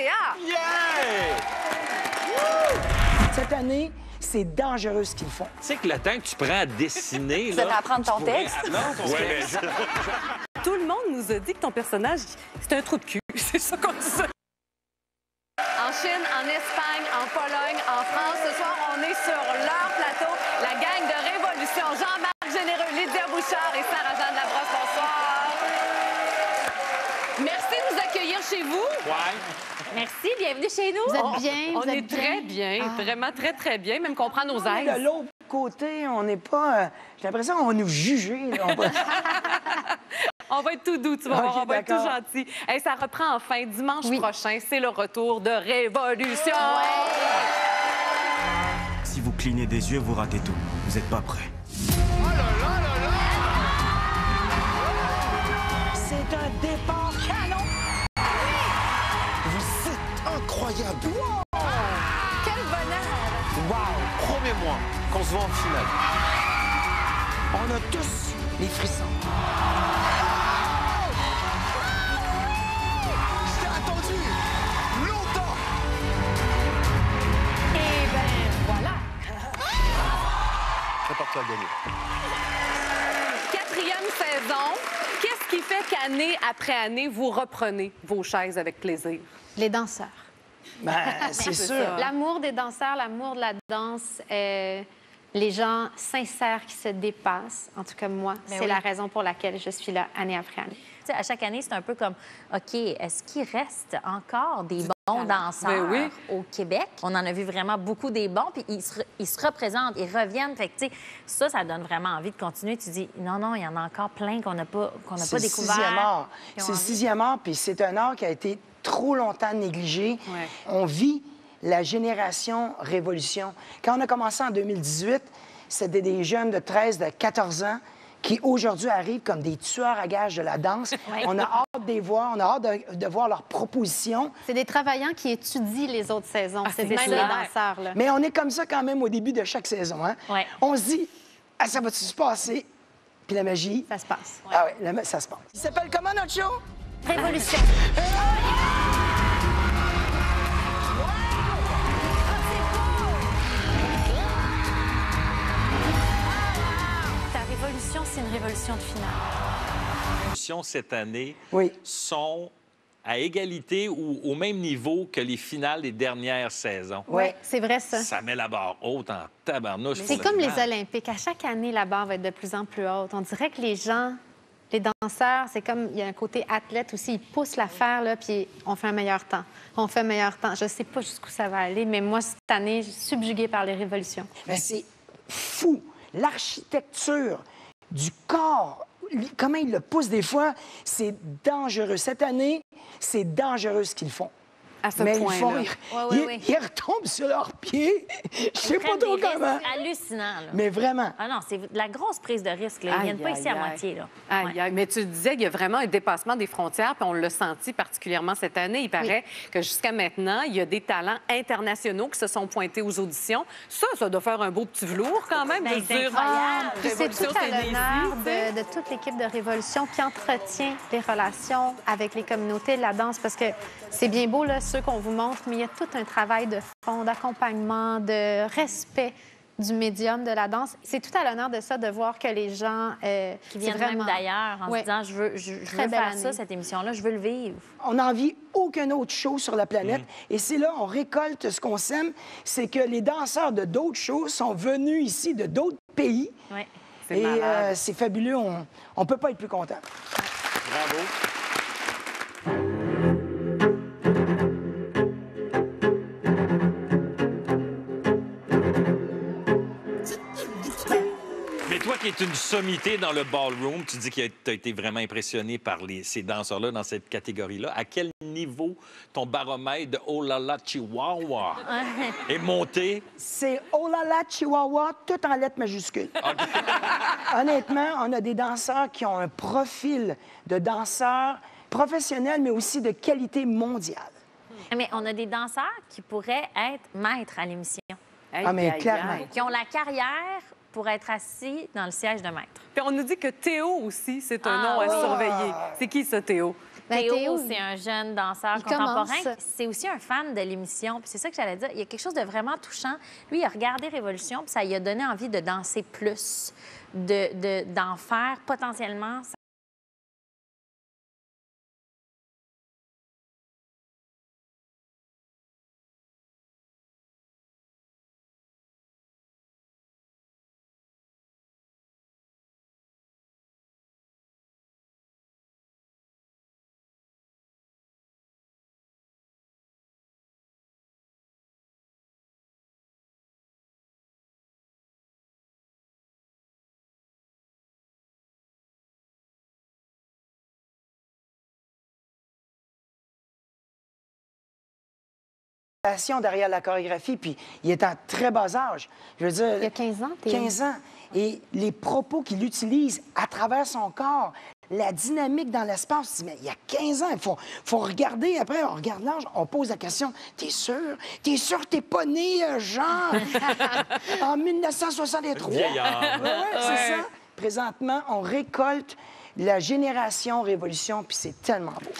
lauréats. Yeah! Cette année, c'est dangereux ce qu'ils font. Tu sais que le temps que tu prends à dessiner, Tu là... devrais apprendre ton texte. Non, ouais, mais... Tout le monde nous a dit que ton personnage, c'est un trou de cul. C'est ça qu'on dit. En Chine, en Espagne, en Pologne, en France, ce soir, on est sur leur plateau. La gang de Révolution. Jean-Marc Généreux, Lydia Bouchard et Sarah-Jeanne Labrosse, bonsoir. Merci de nous accueillir chez vous. Ouais. Merci, bienvenue chez nous. Vous êtes bien? On vous êtes est très bien, vraiment très, très bien, même qu'on prend nos De aises. l'autre côté, on n'est pas... J'ai l'impression qu'on va nous juger. Là. On va être tout doux, tu vas voir, on va être tout d'accord. gentil. Hey, ça reprend enfin dimanche prochain, c'est le retour de Révolution. Si vous clignez des yeux, vous ratez tout. Vous n'êtes pas prêts. C'est un départ canon. Vous êtes incroyable! Quel bonheur. Wow! Promets-moi qu'on se voit en finale. On a tous les frissons. Je t'ai attendu longtemps! Eh bien, voilà. Prépare-toi à gagner. 4e saison. Qu'est-ce qui fait qu'année après année, vous reprenez vos chaises avec plaisir? Les danseurs. Ben, c'est sûr. ça. L'amour des danseurs, l'amour de la danse, les gens sincères qui se dépassent. En tout cas, moi, c'est oui. la raison pour laquelle je suis là année après année. Tu sais, à chaque année, c'est un peu comme, OK, est-ce qu'il reste encore des bons danseurs Ben oui. au Québec? On en a vu vraiment beaucoup des bons, puis ils se représentent, ils reviennent. Fait que, tu sais, ça donne vraiment envie de continuer. Tu dis, non, il y en a encore plein qu'on n'a pas C'est le découvert. 6e art. qui ont C'est le envie. 6e art, puis c'est un art qui a été trop longtemps négligé. Ouais. On vit la génération révolution. Quand on a commencé en 2018, c'était des jeunes de 13, de 14 ans qui, aujourd'hui, arrivent comme des tueurs à gages de la danse. On a hâte de les voir, on a hâte de voir leurs propositions. C'est des travaillants qui étudient les autres saisons. c'est c'est même les clair. danseurs, là. Mais on est comme ça quand même au début de chaque saison. Hein? Ouais. On se dit, ah, ça va-tu se passer? Puis la magie, Ça se passe. ah ouais, ça se passe. Il s'appelle comment notre show? Révolution. Ta révolution, c'est une révolution de finale. Cette année Oui. sont à égalité ou au même niveau que les finales des dernières saisons. Oui. C'est vrai, ça. Ça met la barre haute en tabarnouche. C'est pour comme le les final. Olympiques. À chaque année, la barre va être de plus en plus haute. On dirait que les gens, les danseurs, c'est comme, il y a un côté athlète aussi. Ils poussent l'affaire, là, puis on fait un meilleur temps. On fait un meilleur temps. Je sais pas jusqu'où ça va aller, mais moi, cette année, je suis subjuguée par les révolutions. Ben, c'est fou. L'architecture du corps, comment ils le poussent des fois, c'est dangereux. Cette année, c'est dangereux ce qu'ils font. À ce Mais ils font, point-là. ils retombent sur leurs pieds. Je sais pas Prennent trop des risques comment. hallucinants, là. Mais vraiment. Ah non, c'est de la grosse prise de risque. Là. Ils viennent pas Aïe, ici à aïe, aïe. moitié. Là. Aïe, Ouais. aïe. Mais tu disais qu'il y a vraiment un dépassement des frontières, puis on l'a senti particulièrement cette année. Il paraît que jusqu'à maintenant, il y a des talents internationaux qui se sont pointés aux auditions. Ça doit faire un beau petit velours quand même, Ben, de se c'est dire incroyable. Puis c'est Révolution, tout à né l'honneur ici, tu sais. de toute l'équipe de Révolution qui entretient les relations avec les communautés de la danse, parce que c'est bien beau, là, ceux qu'on vous montre, mais il y a tout un travail de fond, d'accompagnement, de respect du médium de la danse. C'est tout à l'honneur de ça, de voir que les gens... Qui viennent même d'ailleurs en Ouais. se disant, je veux Très belle faire ça, année. cette émission-là, je veux le vivre. On n'en vit aucun autre show sur la planète. Et c'est là on récolte ce qu'on sème, c'est que les danseurs de d'autres shows sont venus ici de d'autres pays. Ouais. C'est Et malade. c'est fabuleux. On peut pas être plus content. Bravo. Mais toi qui es une sommité dans le ballroom, tu dis que tu as été vraiment impressionné par ces danseurs-là dans cette catégorie-là. À quel niveau ton baromètre de Oh là là Chihuahua est monté? C'est Oh là là Chihuahua, tout en lettres majuscules. Honnêtement, on a des danseurs qui ont un profil de danseurs professionnels, mais aussi de qualité mondiale. Mais on a des danseurs qui pourraient être maîtres à l'émission, Aïe, Ah, mais aïe, clairement. aïe. qui ont la carrière pour être assis dans le siège de maître. Puis on nous dit que Théo aussi, c'est un Ah nom à oui. surveiller. C'est qui ça, Théo? Théo, Théo, c'est un jeune danseur il contemporain. commence. C'est aussi un fan de l'émission. Puis c'est ça que j'allais dire. Il y a quelque chose de vraiment touchant. Lui, il a regardé Révolution, puis ça lui a donné envie de danser plus, d'en faire potentiellement. Derrière la chorégraphie, puis il est en très bas âge. Je veux dire... Il y a 15 ans, Théo. 15 ans. Et les propos qu'il utilise à travers son corps, la dynamique dans l'espace, tu dis, mais il y a 15 ans, il faut regarder, après, on regarde l'âge, on pose la question, t'es sûr? T'es sûr que t'es pas né, Jean, en 1963? Vieillard. Oui, c'est ça. Présentement, on récolte la génération Révolution, puis c'est tellement beau.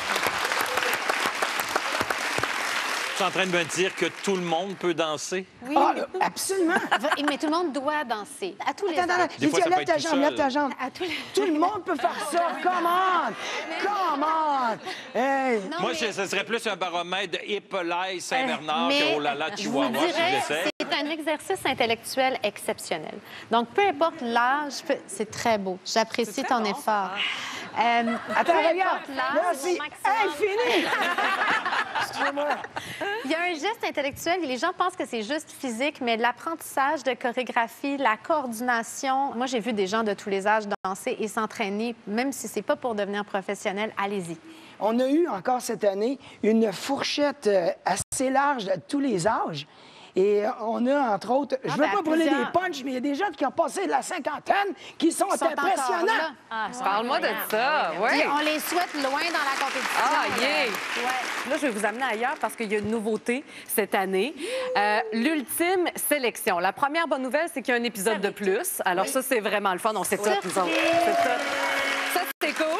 Tu es en train de me dire que tout le monde peut danser? Oui, Ah, absolument. mais tout le monde doit danser. À tous les Attends, âges. Des fois, ça peut lève être ta tout jambe, seul. lève ta jambe. À tous les... Tout le monde peut faire ça. Come on! Come on! Hey! Non, Moi, mais- ce serait plus un baromètre de Hippolais Saint-Bernard mais que oh là là, je vous Chihuahua, si dirais, j'essaie. c'est un exercice intellectuel exceptionnel. Donc, peu importe l'âge, c'est très beau. J'apprécie ton effort. Attends, peu regarde. importe l'âge, Merci. Hey, fini! Excusez-moi. il y a un geste intellectuel et les gens pensent que c'est juste physique, mais l'apprentissage de chorégraphie, la coordination. Moi, j'ai vu des gens de tous les âges danser et s'entraîner, même si c'est pas pour devenir professionnel, allez-y. On a eu encore cette année une fourchette assez large de tous les âges. Et on a, entre autres, je ne veux ben, pas brûler des plusieurs. punchs, mais il y a des gens qui ont passé de la cinquantaine qui sont Ils sont encore impressionnants. là. Ah, Parle-moi de ça. Oui. Puis on les souhaite loin dans la compétition. Ah, yeah! Ouais. Là, je vais vous amener ailleurs parce qu'il y a une nouveauté cette année. L'ultime sélection. La première bonne nouvelle, c'est qu'il y a un épisode de plus. Alors ça, c'est vraiment le fun. On s'écoute, nous autres. C'est ça. Ça, c'est cool.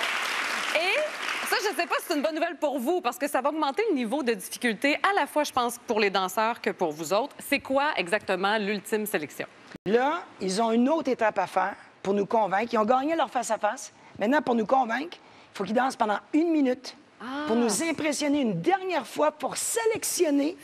Et ça, je ne sais pas si c'est une bonne nouvelle pour vous parce que ça va augmenter le niveau de difficulté à la fois, je pense, pour les danseurs que pour vous autres. C'est quoi exactement l'ultime sélection? Là, ils ont une autre étape à faire pour nous convaincre. Ils ont gagné leur face-à-face. Maintenant, pour nous convaincre, il faut qu'ils dansent pendant 1 minute pour nous impressionner une dernière fois pour sélectionner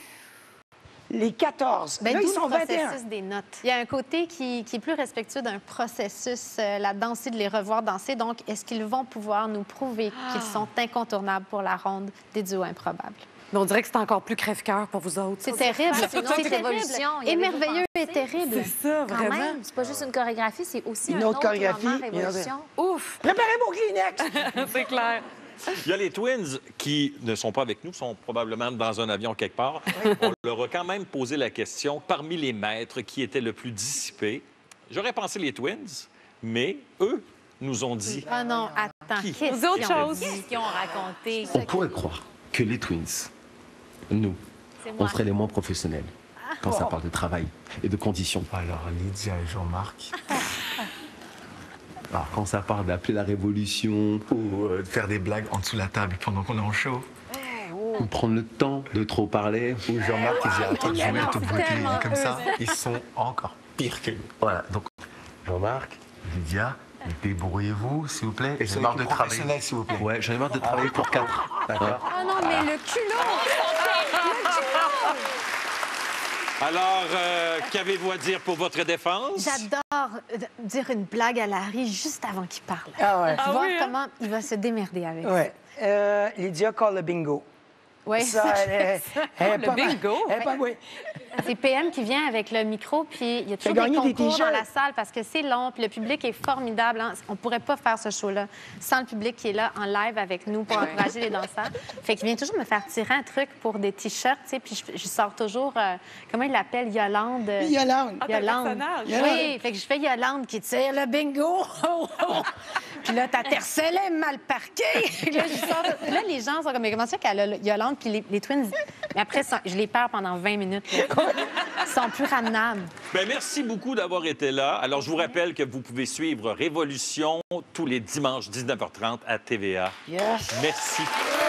les 14. Ben, là, d'où ils sont le 21. processus des notes. Il y a un côté qui est plus respectueux d'un processus là-dedans aussi, de les revoir danser. Donc, est-ce qu'ils vont pouvoir nous prouver qu'ils sont incontournables pour la ronde des duos improbables? Mais on dirait que c'est encore plus crève-cœur pour vous autres. C'est terrible. C'est une autre terrible. révolution. Il y Et avait merveilleux des et terrible. C'est ça, Quand vraiment. même, c'est pas juste une chorégraphie, c'est aussi Une un autre autre chorégraphie, moment une autre- révolution. Ouf! Préparez vos Kleenex! C'est clair. Il y a les Twins qui ne sont pas avec nous, sont probablement dans un avion quelque part. On leur a quand même posé la question, parmi les maîtres, qui était le plus dissipé. J'aurais pensé les Twins, mais eux nous ont dit... Ah non, attends. Qui? Qu'est-ce Vous autres qu'ils ont choses. dit? Qu'est-ce qu'ils ont raconté? On pourrait croire que les Twins, nous, C'est on moi. serait les moins professionnels quand ça parle de travail et de conditions. Alors, Lydia et Jean-Marc. Alors, quand ça parle d'appeler la révolution ou de faire des blagues en dessous de la table pendant qu'on est en show. Ou prendre le temps de trop parler. Ou Jean-Marc qui dit attends, je vais mettre toute beauté tellement comme eux, ça. Ils sont encore pires que nous. Voilà, donc Jean-Marc, Lydia, débrouillez-vous, s'il vous plaît. Et j'en ai marre de travailler. S'il vous plaît. Ouais, j'en ai marre de travailler pour 4. D'accord. Ah non, mais le culot! Alors, qu'avez-vous à dire pour votre défense? J'adore dire une blague à Larry juste avant qu'il parle. Ah ouais. Voir oui, hein? comment il va se démerder avec ça. Ouais. Lydia call le bingo. Oui, Ça, elle est Le pas mal. bingo? Elle est pas- oui. c'est PM qui vient avec le micro, puis il y a toujours gagner des des concours dans t-shirts. la salle parce que c'est long, puis le public est formidable. Hein. On pourrait pas faire ce show-là sans le public qui est là en live avec nous pour encourager les danseurs. Fait qu'il vient toujours me faire tirer un truc pour des t-shirts, tu sais, puis je sors toujours, comment il l'appelle, Yolande? Yolande. Ah, t'as le Yolande. personnage. Oui, fait que je fais Yolande qui tire le bingo. Puis là, ta tercelle est mal parquée. Puis là, là, les gens sont comme, mais comment ça qu'elle a Yolande? Puis les Twins Mais après, je les perds pendant 20 minutes. Là. Ils sont plus ramenables. Bien, merci beaucoup d'avoir été là. Alors, je vous rappelle que vous pouvez suivre Révolution tous les dimanches 19h30 à TVA. Yes. Merci.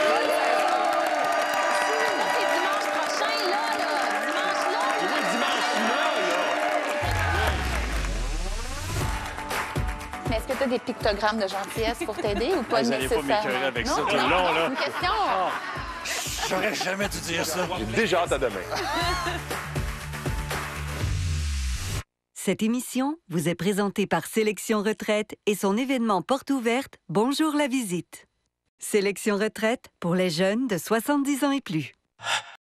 Mais est-ce que tu as des pictogrammes de gentillesse pour t'aider ou pas Vous n'allez pas m'écœurer avec ça tout le long, là. Une question. J'aurais jamais dû dire ça. J'ai déjà hâte à demain. Cette émission vous est présentée par Sélection Retraite et son événement porte ouverte Bonjour la visite. Sélection Retraite pour les jeunes de 70 ans et plus.